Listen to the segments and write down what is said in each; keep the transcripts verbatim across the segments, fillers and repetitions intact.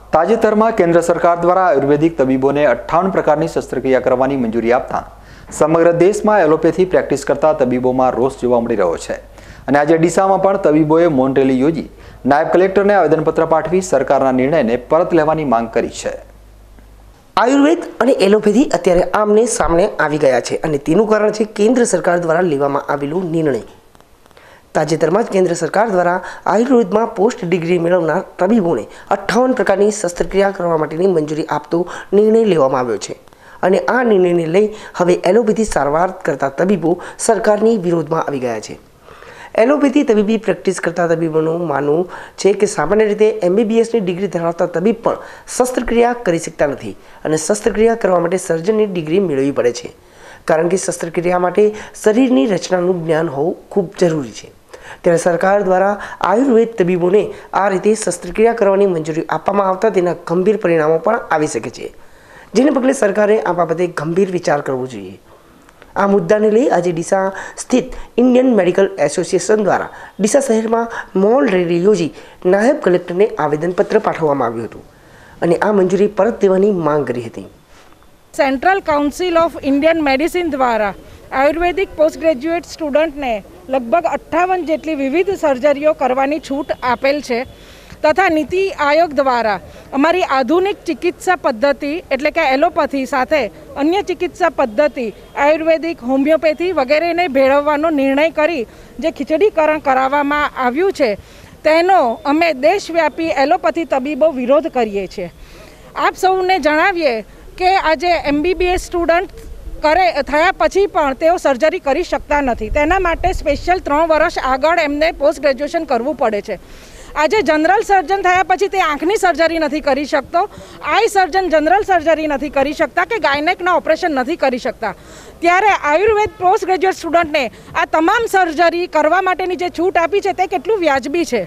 તાજેતરમાં કેન્દ્ર સરકાર દ્વારા આયુર્વેદિક તબીબોને અઠ્ઠાવન પ્રકારની શસ્ત્રક્રિયા કરવાની મંજૂરી આપતા સમગ્ર દેશમાં એલોપેથી પ્રેક્ટિસ કરતા તબીબોમાં રોષ જોવા મળી રહ્યો છે અને આજે ડીસામાં પણ તબીબોએ મૌન રેલી યોજી નાયબ કલેક્ટરને આવેદનપત્ર પાઠવી સરકારના નિર્ણયને પરત લેવાની માંગ કરી છે। આયુર્વેદ અને એલોપેથી અત્યારે આમને સામને આવી ગયા છે અને તેનું કારણ છે કેન્દ્ર સરકાર દ્વારા લેવામાં આવેલો નિર્ણય। તાજેતરમાં જ કેન્દ્ર સરકાર દ્વારા આયુર્વેદમાં પોસ્ટ ડિગ્રી મેળવનાર તબીબોને અઠ્ઠાવન પ્રકારની શસ્ત્રક્રિયા કરવા માટેની મંજૂરી આપતો નિર્ણય લેવામાં આવ્યો છે અને આ નિર્ણયને લઈ હવે એલોપેથી સારવાર કરતા તબીબો સરકારની વિરોધમાં આવી ગયા છે। એલોપેથી તબીબી પ્રેક્ટિસ કરતા તબીબોનું માનવું છે કે સામાન્ય રીતે એમબીબીએસની ડિગ્રી ધરાવતા તબીબ પણ શસ્ત્રક્રિયા કરી શકતા નથી અને શસ્ત્રક્રિયા કરવા માટે સર્જનની ડિગ્રી મેળવવી પડે છે, કારણ કે શસ્ત્રક્રિયા માટે શરીરની રચનાનું જ્ઞાન હોવું ખૂબ જરૂરી છે। ત્યારે સરકાર દ્વારા આયુર્વેદ તબીબોને આ રીતે શસ્ત્રક્રિયા કરવાની મંજૂરી આપવામાં આવતા તેના ગંભીર પરિણામો પણ આવી શકે છે, જેને પગલે સરકારે આ બાબતે ગંભીર વિચાર કરવો જોઈએ। આ મુદ્દાને લઈ આજે ડીસા સ્થિત ઇન્ડિયન મેડિકલ એસોસિએશન દ્વારા ડીસા શહેરમાં મૌન રેલી યોજી નાયબ કલેક્ટરને આવેદનપત્ર પાઠવવામાં આવ્યું હતું અને આ મંજૂરી પરત દેવાની માંગ કરી હતી। Central council of Indian medicine દ્વારા આયુર્વેદિક પોસ્ટ ગ્રેજ્યુએટ સ્ટુડન્ટને લગભગ અઠ્ઠાવન જેટલી વિવિધ સર્જરીઓ કરવાની છૂટ આપેલ છે તથા નીતિ આયોગ દ્વારા અમારી આધુનિક ચિકિત્સા પદ્ધતિ એટલે કે એલોપેથી સાથે અન્ય ચિકિત્સા પદ્ધતિ આયુર્વેદિક, હોમિયોપેથી વગેરેને ભેળવવાનો નિર્ણય કરી જે ખીચડીકરણ કરાવવામાં આવ્યું છે તેનો અમે દેશવ્યાપી એલોપેથી તબીબો વિરોધ કરીએ છીએ। આપ સૌને જણાવીએ કે આજે એમબીબીએસ સ્ટુડન્ટ કરે થયા પછી પણ તેઓ સર્જરી કરી શકતા નથી, તેના માટે સ્પેશિયલ ત્રણ વર્ષ આગળ એમને પોસ્ટ ગ્રેજ્યુએશન કરવું પડે છે। આજે જનરલ સર્જન થયા પછી તે આંખની સર્જરી નથી કરી શકતો, આઈ સર્જન જનરલ સર્જરી નથી કરી શકતા કે ગાયનેકના ઓપરેશન નથી કરી શકતા, ત્યારે આયુર્વેદ પોસ્ટ ગ્રેજ્યુએટ સ્ટુડન્ટને આ તમામ સર્જરી કરવા માટેની જે છૂટ આપી છે તે કેટલું વ્યાજબી છે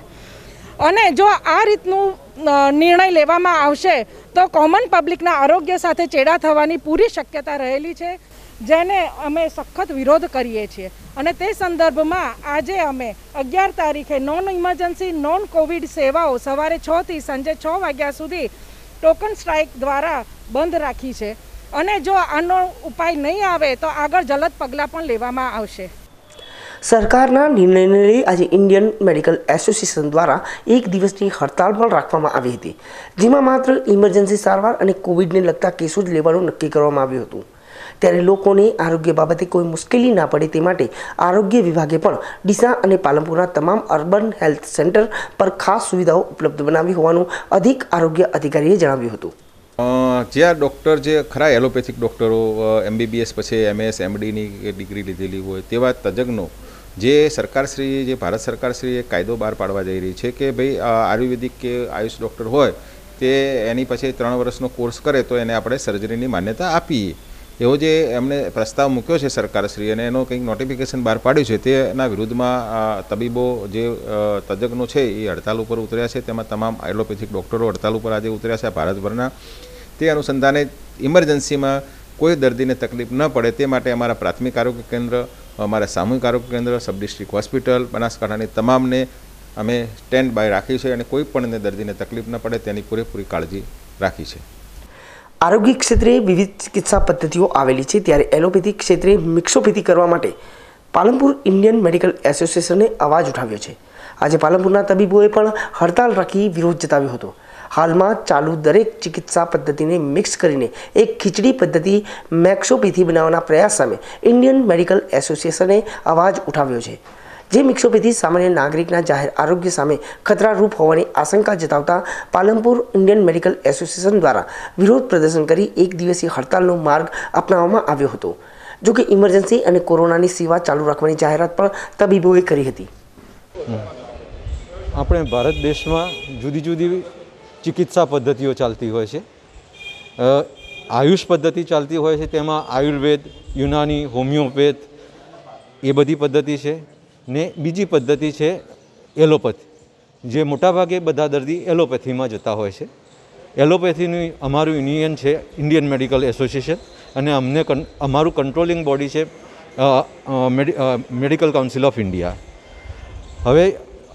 અને જો આ રીતનું નિર્ણય લેવામાં આવશે તો કોમન પબ્લિકના આરોગ્ય સાથે ચેડા થવાની પૂરી શક્યતા રહેલી છે, જેને અમે સખત વિરોધ કરીએ છીએ। અને તે સંદર્ભમાં આજે અમે અગિયાર તારીખે નોન ઇમરજન્સી નોન કોવિડ સેવાઓ સવારે છ થી સાંજે છ વાગ્યા સુધી ટોકન સ્ટ્રાઇક દ્વારા બંધ રાખી છે અને જો આનો ઉપાય નહીં આવે તો આગળ જલદ પગલાં પણ લેવામાં આવશે। સરકારના નિર્ણયને લઈ આજે ઇન્ડિયન મેડિકલ એસોસિએશન દ્વારા એક દિવસની હડતાળ પણ રાખવામાં આવી હતી, જેમાં માત્ર ઇમરજન્સી સારવાર અને કોવિડને લગતા કેસો જ લેવાનું નક્કી કરવામાં આવ્યું હતું। ત્યારે લોકોને આરોગ્ય બાબતે કોઈ મુશ્કેલી ના પડે તે માટે આરોગ્ય વિભાગે પણ ડીસા અને પાલનપુરના તમામ અર્બન હેલ્થ સેન્ટર પર ખાસ સુવિધાઓ ઉપલબ્ધ બનાવી હોવાનું અધિક આરોગ્ય અધિકારીએ જણાવ્યું હતું। જ્યાં ડૉક્ટર જે ખરા એલોપેથિક ડૉક્ટરો એમબીબીએસ પછી એમએસ એમડીની ડિગ્રી લીધેલી હોય તેવા તજજ્ઞો જે સરકારશ્રી જે ભારત સરકારશ્રી એક કાયદો બહાર પાડવા જઈ રહી છે કે ભાઈ આયુર્વેદિક કે આયુષ ડૉક્ટર હોય તે એની પછી ત્રણ વર્ષનો કોર્સ કરે તો એને આપણે સર્જરીની માન્યતા આપીએ, એવો જે એમણે પ્રસ્તાવ મૂક્યો છે સરકારશ્રી અને એનો કંઈક નોટિફિકેશન બહાર પાડ્યું છે તેના વિરુદ્ધમાં તબીબો જે તજજ્ઞો છે એ હડતાલ ઉપર ઉતર્યા છે। તેમાં તમામ એલોપેથિક ડૉક્ટરો હડતાલ ઉપર આજે ઉતર્યા છે ભારતભરના। તે અનુસંધાને ઇમરજન્સીમાં કોઈ દર્દીને તકલીફ ન પડે તે માટે અમારા પ્રાથમિક આરોગ્ય કેન્દ્ર, અમારા સામૂહિક આરોગ્ય કેન્દ્ર, સબ ડિસ્ટ્રિક્ટ હોસ્પિટલ બનાસકાંઠાની તમામને અમે સ્ટેન્ડ બાય રાખી છે અને કોઈ પણ દર્દીને તકલીફ ન પડે તેની પૂરેપૂરી કાળજી રાખી છે। આરોગ્ય ક્ષેત્રે વિવિધ ચિકિત્સા પદ્ધતિઓ આવેલી છે, ત્યારે એલોપેથી ક્ષેત્રે મિક્સોપેથી કરવા માટે પાલનપુર ઇન્ડિયન મેડિકલ એસોસિએશને અવાજ ઉઠાવ્યો છે। આજે પાલનપુરના તબીબોએ પણ હડતાલ રાખી વિરોધ જતાવ્યો હતો। હાલમાં ચાલુ દરેક ચિકિત્સા પદ્ધતિને મિક્સ કરીને એક ખીચડી પદ્ધતિ મેક્સોપેથી બનાવવાના પ્રયાસ સામે ઇન્ડિયન મેડિકલ એસોસિએશને અવાજ ઉઠાવ્યો છે, જે મિક્સોપેથી સામાન્ય નાગરિકના જાહેર આરોગ્ય સામે ખતરારૂપ હોવાની આશંકા જતાવતા પાલનપુર ઇન્ડિયન મેડિકલ એસોસિએશન દ્વારા વિરોધ પ્રદર્શન કરી એક દિવસીય હડતાલનો માર્ગ અપનાવવામાં આવ્યો હતો। જો કે ઇમરજન્સી અને કોરોનાની સેવા ચાલુ રાખવાની જાહેરાત પણ તબીબોએ કરી હતી। આપણે ભારત દેશમાં જુદી જુદી ચિકિત્સા પદ્ધતિઓ ચાલતી હોય છે, આયુષ પદ્ધતિ ચાલતી હોય છે, તેમાં આયુર્વેદ, યુનાની, હોમિયોપેથ એ બધી પદ્ધતિ છે ને બીજી પદ્ધતિ છે એલોપેથી, જે મોટાભાગે બધા દર્દી એલોપેથીમાં જતા હોય છે। એલોપેથીનું અમારું યુનિયન છે ઇન્ડિયન મેડિકલ એસોસિએશન અને અમને અમારું કંટ્રોલિંગ બોડી છે મેડિકલ કાઉન્સિલ ઓફ ઇન્ડિયા। હવે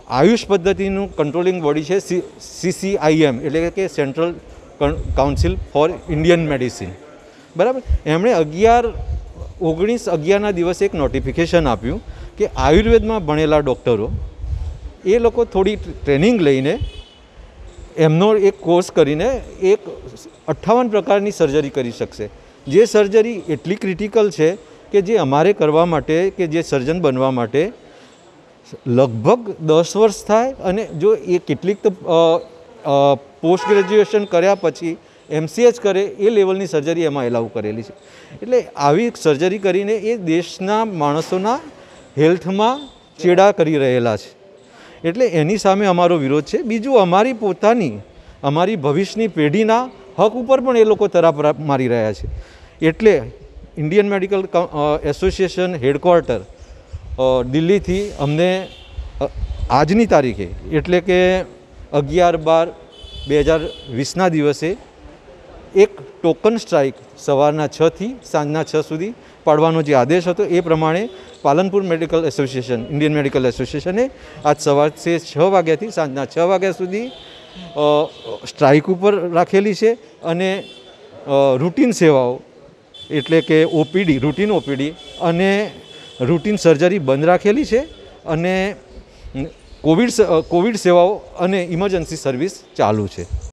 આયુષ પદ્ધતિનું કંટ્રોલિંગ બોડી છે સી સી આઈ એમ એટલે કે central council for Indian medicine, બરાબર. એમણે અગિયાર ઓગણીસ અગિયારના દિવસે એક નોટિફિકેશન આપ્યું કે આયુર્વેદમાં ભણેલા ડૉક્ટરો એ લોકો થોડી ટ્રેનિંગ લઈને એમનો એક કોર્સ કરીને એક અઠ્ઠાવન પ્રકારની સર્જરી કરી શકશે. જે સર્જરી એટલી ક્રિટિકલ છે કે જે અમારે કરવા માટે કે જે સર્જન બનવા માટે લગભગ દસ વર્ષ થાય, અને જો એ કેટલીક તો પોસ્ટ ગ્રેજ્યુએશન કર્યા પછી એમસીએચ કરે એ લેવલની સર્જરી એમાં એલાઉ કરેલી છે. એટલે આવી સર્જરી કરીને એ દેશના માણસોના હેલ્થમાં ચેડા કરી રહેલા છે. એટલે એની સામે અમારો વિરોધ છે. બીજું, અમારી પોતાની અમારી ભવિષ્યની પેઢીના હક ઉપર પણ એ લોકો તરાપ મારી રહ્યા છે. એટલે ઇન્ડિયન મેડિકલ એસોસિએશન હેડક્વાર્ટર દિલ્હીથી અમને આજની તારીખે એટલે કે અગિયાર બાર બે હજાર વીસના દિવસે એક ટોકન સ્ટ્રાઇક સવારના છથી સાંજના છ સુધી પાડવાનો જે આદેશ હતો એ પ્રમાણે Palanpur medical association Indian medical એસોસિએશને આજ સવારે છ વાગ્યાથી સાંજના છ વાગ્યા સુધી સ્ટ્રાઇક ઉપર રાખેલી છે. અને રૂટીન સેવાઓ એટલે કે ઓપીડી રૂટીન ઓપીડી અને રૂટીન સર્જરી બંધ રાખેલી છે. અને કોવિડ કોવિડ સેવાઓ અને ઇમરજન્સી સર્વિસ ચાલુ છે.